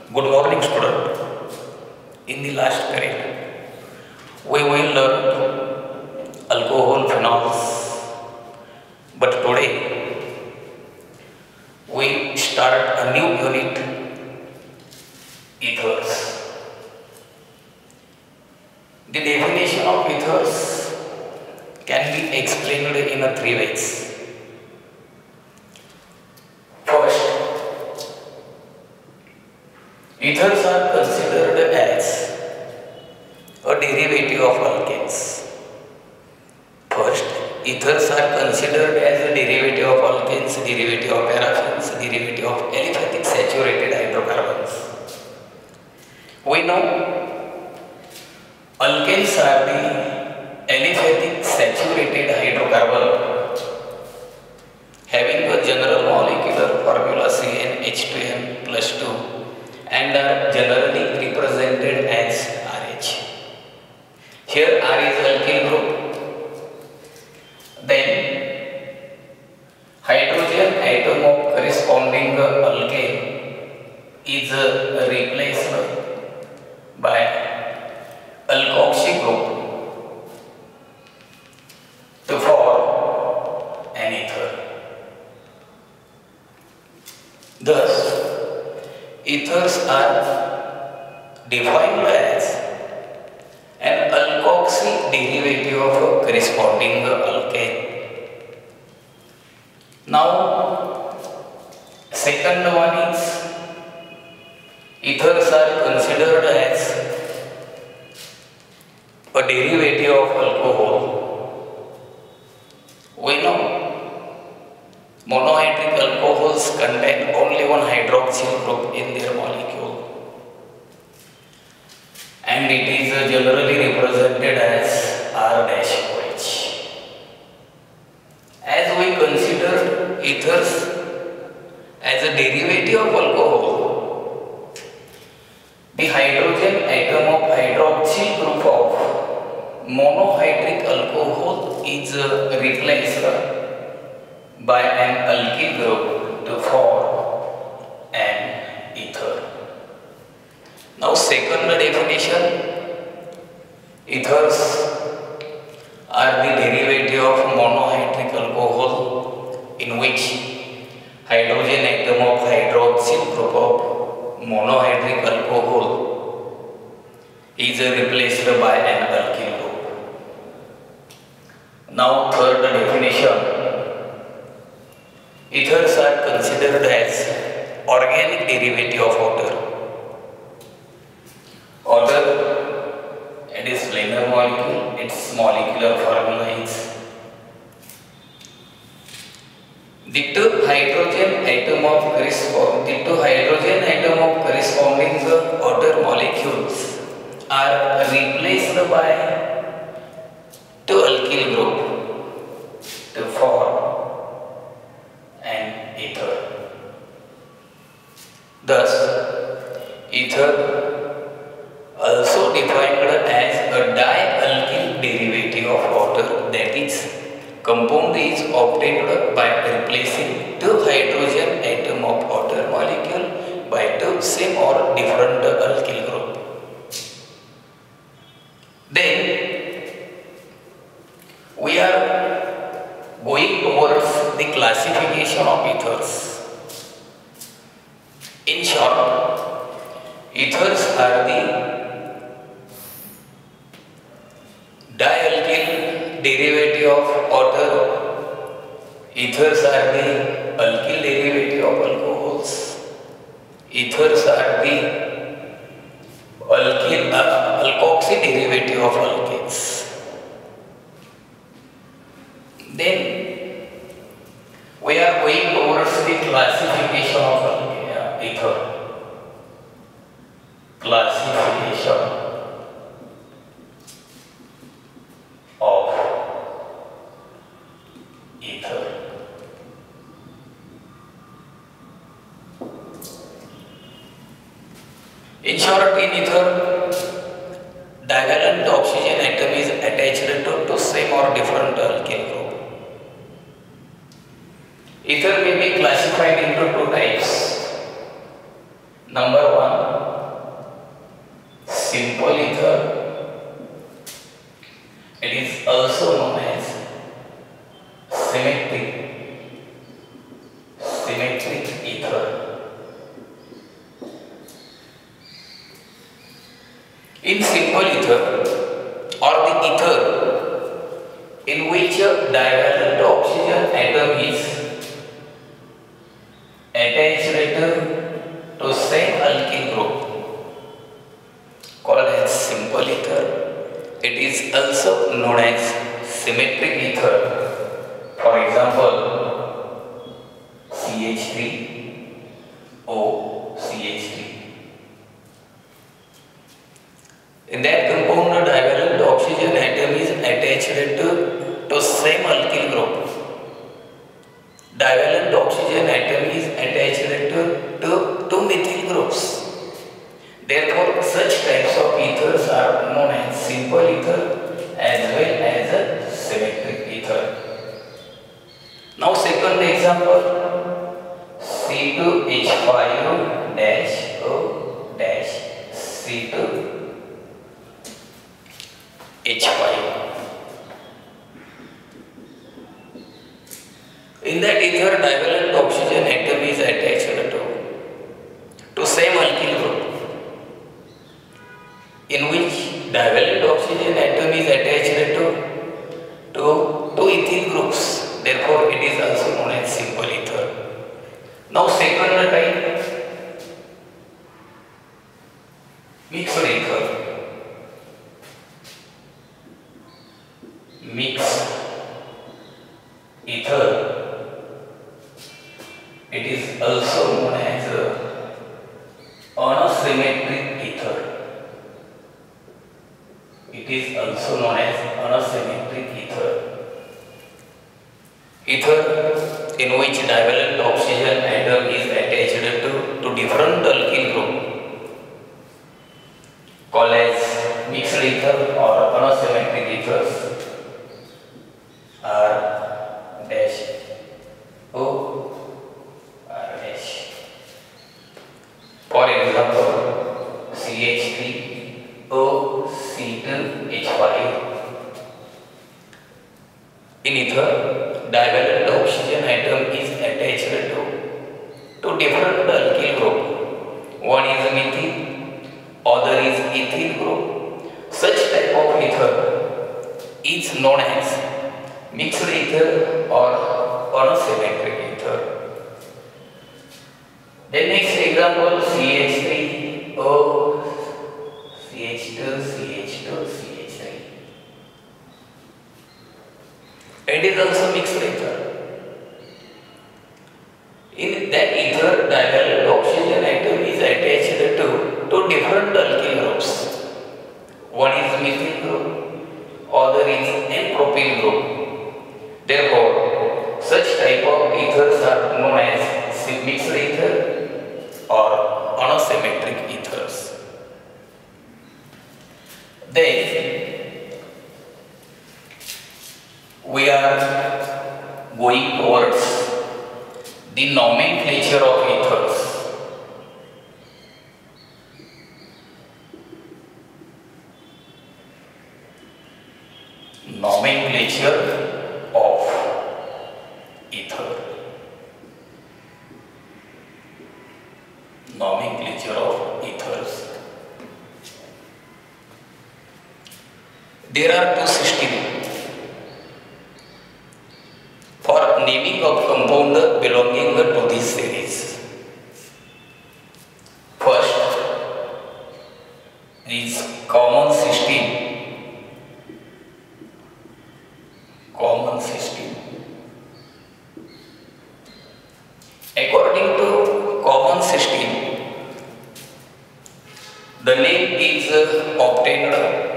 Good morning, student. In the last period, we will learn alcohol phenols, but today we start a new unit, ethers. The definition of ethers can be explained in three ways. First, ethers are considered as a derivative of alkanes. First, ethers are considered as a derivative of alkanes, derivative of paraffins, derivative of aliphatic saturated hydrocarbons. We know alkanes are the aliphatic saturated hydrocarbon having a general molecular formula CnH2n plus 2 and are generally represented as RH. Here R is alkyl group. Then hydrogen atom of corresponding alkane is replaced by alkoxy group to form an ether. Thus, ethers are defined as an alkoxy derivative of a corresponding alkane. Now, second one is ethers are considered as a derivative of alcohol. We know monohydric alcohols contain only one hydroxyl group in their molecule, and it is generally represented as R-OH. As we consider ethers as a derivative of alcohol, the hydrogen atom of hydroxyl group of monohydric alcohol is replaced by an alkyl group to form an ether. Now, second definition, ethers are the derivative of monohydric alcohol in which hydrogen atom of hydroxyl group of monohydric alcohol is replaced by an alkyl group. Now, third definition, ethers are considered as organic derivative of water. Water, it is planar molecule, its molecular formula is the two hydrogen atom of corresponding water molecules are replaced by two alkyl group to form an ether. Thus, ether also defined as a dialkyl derivative of water, that is, compound is obtained by replacing two hydrogen atom of water molecule by two same or different alkyl group. Then we are going towards the classification of ethers. In short, ethers are the dialkyl derivative of water. Ethers are the alkyl derivative of alcohols. Ethers are the alkoxy derivative of alkanes. Then we are going towards the classification of ether. Classification of ether. In short, in ether, divalent oxygen atom is attached to same or different alkyl group. Ether may be classified into two types. Number one, symmetric ether. In simple ether or the ether in which a divalent oxygen atom is attached to same alkyl group called as simple ether. It is also known as symmetric ether. For example, CH3O CH3. In that compound, the divalent oxygen atom is attached to same alkyl group. Divalent oxygen atom is attached to two methyl groups. Therefore, such types of ethers are known as simple ether as well as a symmetric ether. Now, second example, C2H5O-C2H5. In that ether, divalent oxygen atom is attached to same alkyl group, in which divalent oxygen atom is attached to two ethyl groups. Therefore, it is also known as simple ether. Now, second type, mixed ether. Mixed ether. It is also known as unsymmetric ether. It is also known as unsymmetric ether. Ether in which divalent oxygen atom is attached to different alkyl group called as mixed ether or unsymmetric ethers R dash O R dash. For example, CH3O C2H5. In ether, divalent oxygen atom is attached to different alkyl group. One is methyl, other is ethyl group. Such type of ether is known as mixed ether or unsymmetric ether. The next example, CH3O CH2 CH2 CH3. It is also mixed ether. In that ether, divalent oxygen atom is attached to different alkyl groups. One is methyl group, other is n-propyl group. Therefore, such type of ethers are known as mixed ether or unsymmetric ethers. Then we are going towards the nomenclature of ethers. Nomenclature of ether. Nomenclature of ethers. There are two systems for naming of compound belonging to this series. First is common system. Common system. According to common system, the name is obtained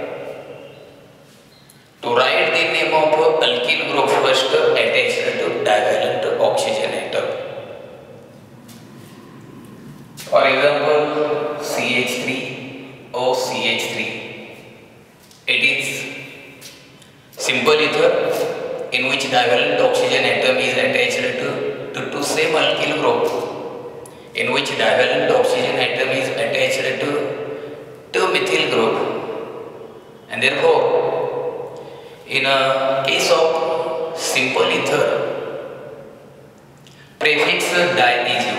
to write the name of alkyl group first attached to divalent oxygen atom. For example, CH3O CH3. It is simple ether in which divalent oxygen atom is attached to same alkyl group, in which divalent oxygen atom is attached to methyl group, and therefore, in a case of simple ether, prefix di is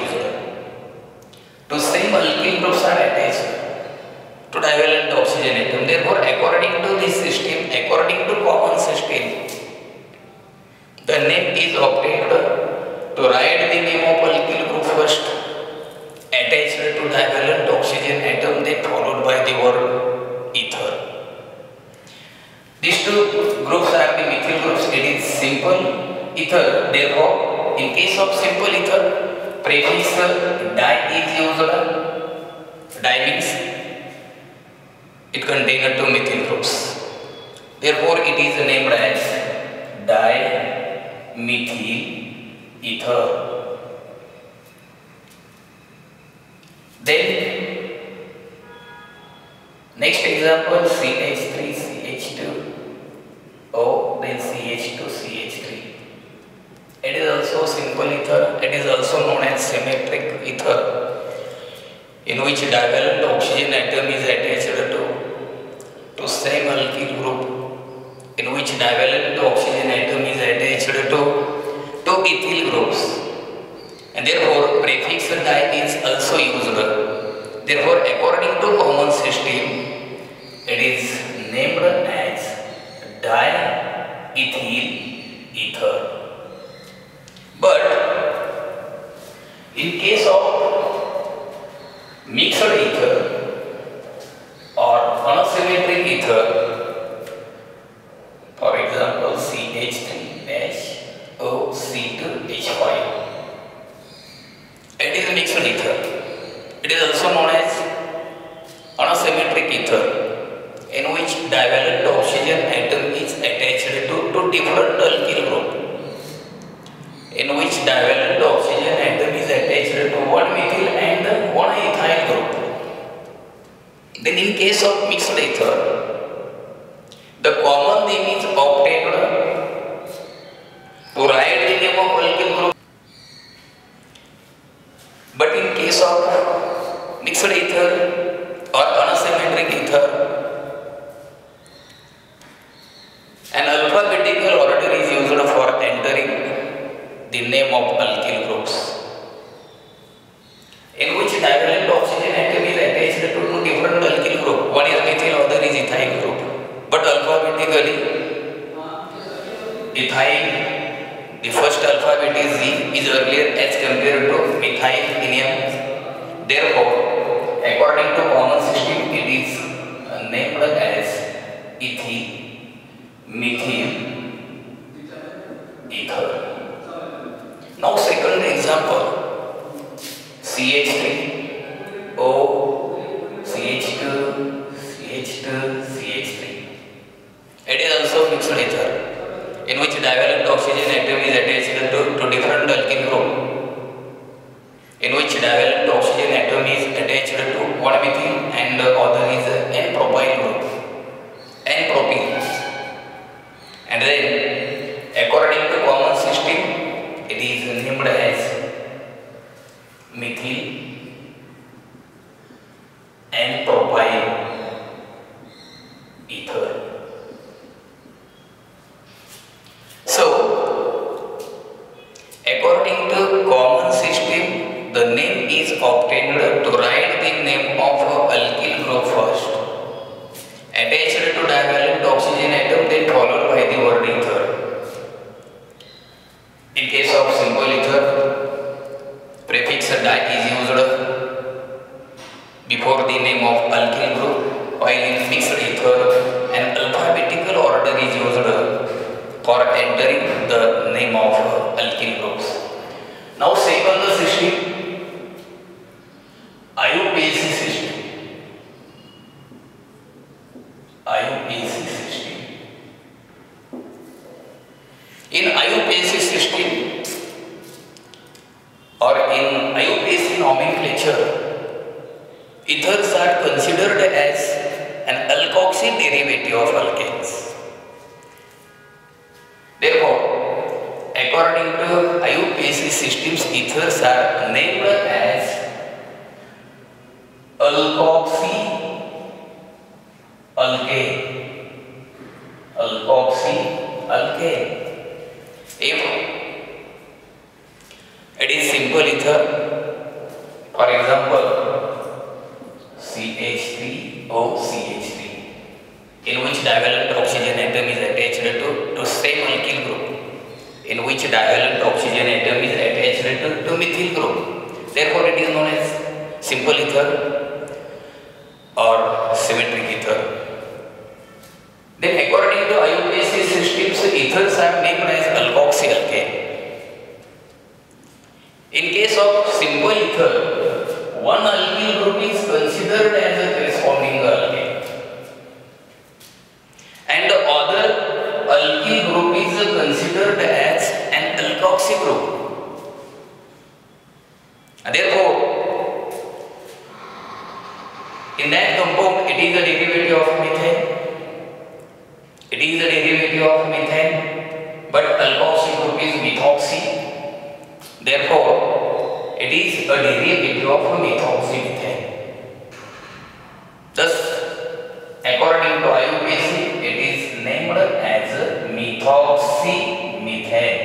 to same alkyl groups are attached to divalent oxygen atom. Therefore, according to this system, according to common system, the name is obtained to write the name of alkyl group first, attached to divalent oxygen atom, then followed by the word ether. These two groups are the methyl groups. It is simple ether. Therefore, in case of simple ether, prefix di is used. Di means it contains two methyl groups. Therefore, it is named as dimethyl ether. Then, next example, CH3, CH2O, then CH2, CH3. It is also simple ether. It is also known as symmetric ether, in which divalent oxygen atom is attached to same alkyl group, in which divalent oxygen atom is attached to two ethyl groups, and therefore prefix di is also used. Therefore, according to common system, it is named as diethyl ether. But in case of mixed ether or unsymmetric ether, for example CH3HOC2H5, it is mixed ether. It is also known as unsymmetric ether, in which divalent oxygen atom is attached to two different alkyl group, in which divalent oxygen atom is attached to one methyl and one ethyl group. Then in case of mixed ether, the common name is obtained to write the name of alkyl group. But in case of mixed ether or unsymmetric ether, an alphabetical order is used for entering the name of alkyl groups, in which divalent oxygen atom is attached to two different alkyl group. One is methyl, other is ethyl group. But alphabetically, ethyl, the first alphabet is Z, is earlier as compared to methylinium. Therefore, according to common system, it is named as ethyl, methyl ether. Now, second example, CH3O, CH2, CH2, CH3. It is also mixed ether, in which divalent oxygen atom is attached to different alkyl group, in which divalent oxygen atom is attached to one methyl and other is N-propyl group, N-propyl. And then, according to common system, it is named as methyl N-propyl ether. So, according to common system, the name is obtained to write the name of alkyl group first, attached to divalent oxygen atom, then followed by the word ether. In case of simple ether, prefix di is used before the name of alkyl group, while in mixed ether, an alphabetical order is used for entering the name of alkyl groups. Now, second system, IUPAC system. IUPAC system. In IUPAC system, or in IUPAC nomenclature, ethers are considered as an alkoxy derivative of alkanes. Therefore, according to IUPAC systems, ethers are named as alkoxy alkane. Alkoxy alkane. If it is simple ether, for example, divalent oxygen atom is attached to same alkyl group, in which divalent oxygen atom is attached to methyl group. Therefore, it is known as simple ether or symmetric ether. Then, according to IUPAC systems, ethers are named as alkoxy alkane. In case of simple ether, one alkyl group is considered as a corresponding alkane, and the other alkyl group is considered as an alkoxy group. Therefore, in that compound, it is a derivative of methane. It is a derivative of methane, but alkoxy group is methoxy. Therefore, it is a derivative of methoxymethane. Thus, according to IUPAC, it is named as methoxymethane.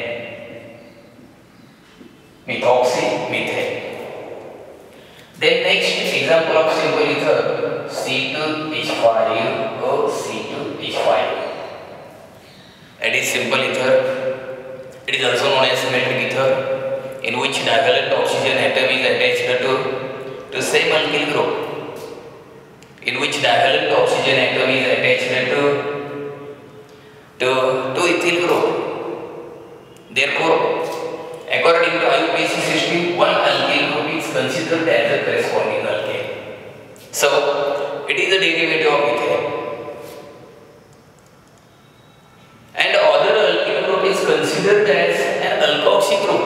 Methoxymethane. Then next example of simple ether, C2H5 or C2H5. It is simple ether. It is also known as symmetric ether, in which divalent oxygen atom is attached to same alkyl group, in which divalent oxygen atom is attached to ethyl group. Therefore, according to IUPAC system, one alkyl group is considered as a corresponding alkane. So, it is a derivative of ethane. And other alkyl group is considered as an alkoxy group.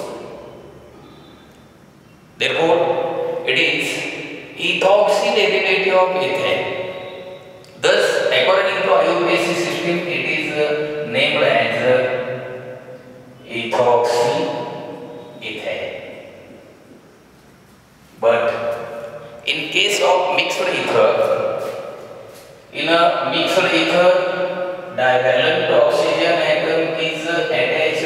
Therefore, it is ethoxy derivative of ethane. Thus, according to IUPAC system, it is named as ethoxy ethane. But in case of mixed ether, in a mixed ether, divalent oxygen atom is attached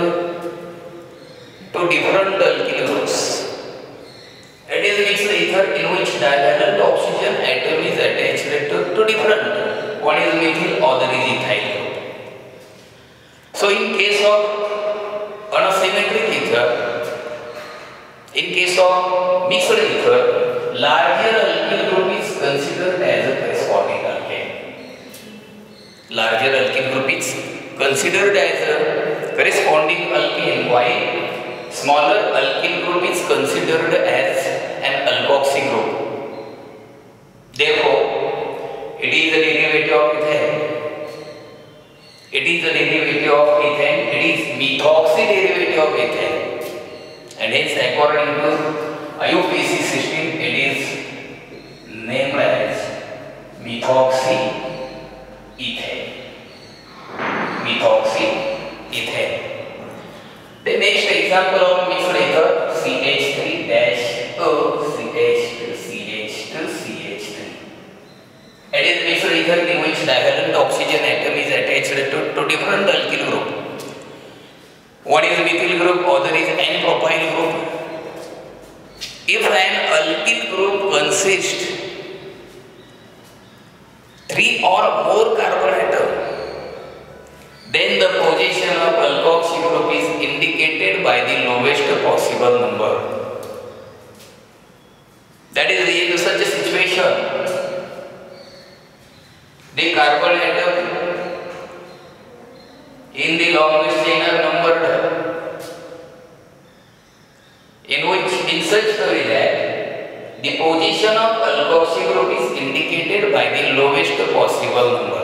to different alkyl groups. It is mixed ether in which divalent oxygen atom is attached to different. One is methyl, other is ethyl group. So, in case of unsymmetric ether, in case of mixed ether, larger alkyl group is considered as a corresponding alkane. Larger alkyl group is considered as a corresponding alkane, while smaller alkyl group is considered as an alkoxy group. Therefore, it is a derivative of ethane. It is a derivative of ethane. It is methoxy derivative of ethane. And hence, according to IUPAC system, it is named as methoxy ethane. Methoxy ethane. The next example of mixed ether, CH3-O, CH2, CH2, CH3. It is mixed ether in which divalent oxygen atom is attached to different alkyl group. One is methyl group, other is N-propyl group. If an alkyl group consists 3 or more carbon atoms, then the position of alkoxy group is indicated by the lowest possible number. That is, in such a situation, the carbon atom in the longest chain are numbered, in such a way that the position of alkoxy group is indicated by the lowest possible number.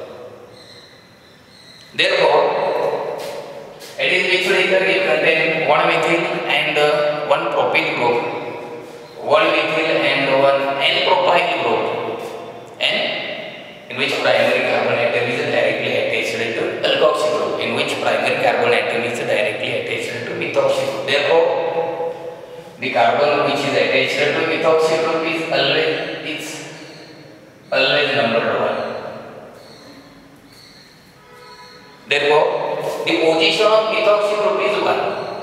Therefore, it is mixed ether will contain one methyl and one propyl group, one methyl and one N-propyl group, and in which primary carbon atom is directly attached to alkoxy group, in which primary carbon atom is directly attached to methoxy group. Therefore, the carbon which is attached to methoxy group is always number 1. Therefore, the position of methoxy group is 1.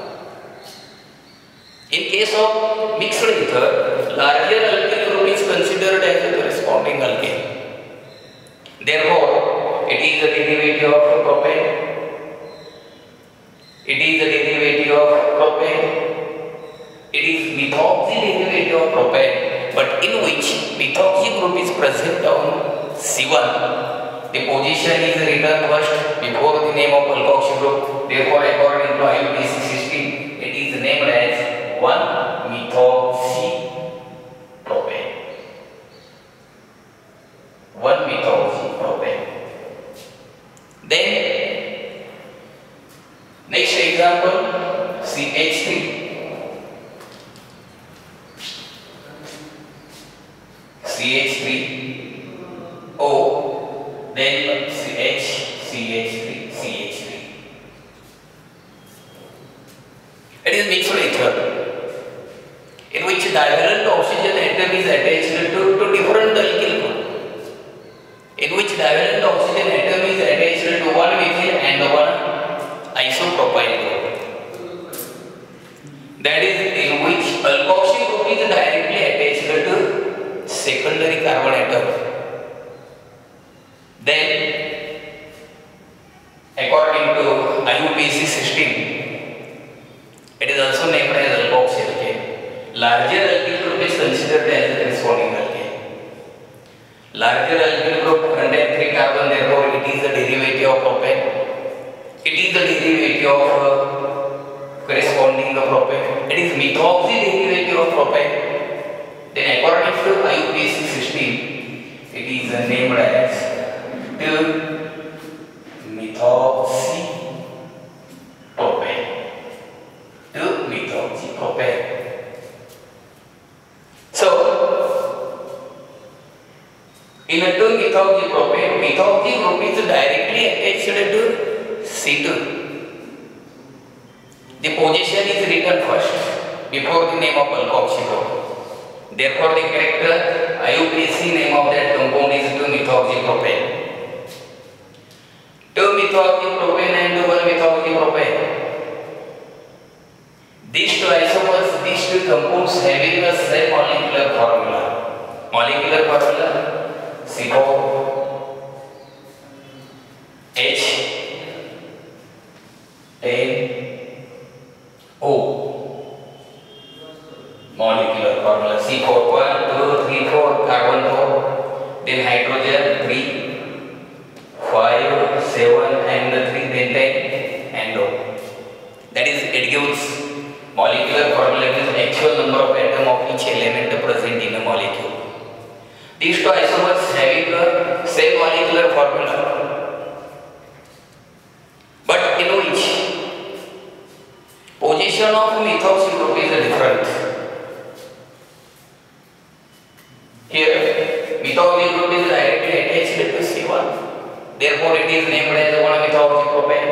In case of mixed ether, larger alkyl group is considered as a corresponding alkane. Therefore, it is a derivative of propane. It is a derivative of propane. It is methoxy derivative of propane, but in which methoxy group is present on C1. The position is written first before the name of alkoxy group. Therefore, according to IUPAC 16, it is named as 1-methoxy propane. 1-methoxy propane. Then, next example, CH3. CH3O, then CH3, CH3. It is mixed ether, in which divalent oxygen atom is attached to different alkyl group. In which divalent oxygen atom is attached to one methyl and one isopropyl group. That is, in which alkoxy group is directly attached to secondary carbon atom. Then, according to IUPAC 16, it is also named as alkoxy alkane. Larger alkyl group is considered as a corresponding alkane. Larger alkyl group contains 3 carbon, therefore it is a derivative of propane. It is a derivative of corresponding to propane. It is methoxy derivative of propane. Then according to IUPAC 16, it is named as 2-methoxy propane. 2-methoxy propane. So, in a 2-methoxy propane, methoxy group is directly attached to C2. The position is written first before the name of alkoxy group. Therefore, the character IUPAC name of that compound is 2-methoxy propane. 2-methoxy propane and 1-methoxy propane. These two isomers, these two compounds having the same molecular formula. Molecular formula C4H10O. Molecular formula C4, 1, 2, 3, 4, carbon 4, then hydrogen 3, 5, 7 and 3, then 10 and O. That is, it gives molecular formula gives actual number of atoms of each element present in a molecule. These two isomers having the same molecular formula, but in which position of methoxy group is different. Here, methoxy group is directly attached to C1. Therefore, it is named as 1-methoxy propane.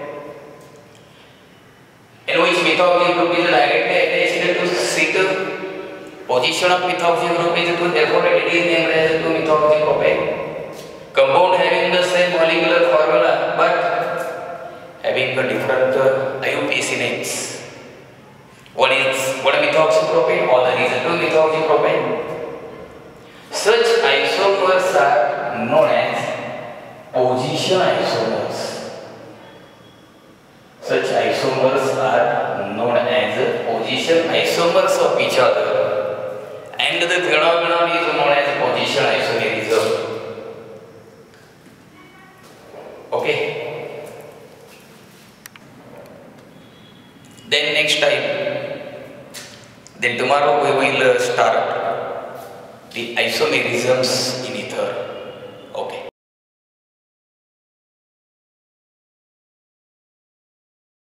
In which methoxy group is directly attached to C2. Position of methoxy group is 2. Therefore, it is named as 2-methoxy propane. Compound having the same molecular formula, but having a different IUPAC names. One is 1-methoxy propane, other is 2-methoxy propane. Such isomers are known as position isomers. Such isomers are known as position isomers of each other, and the phenomenon is known as position isomerism. Okay. Then next time, then tomorrow we will start the isomerisms in ether.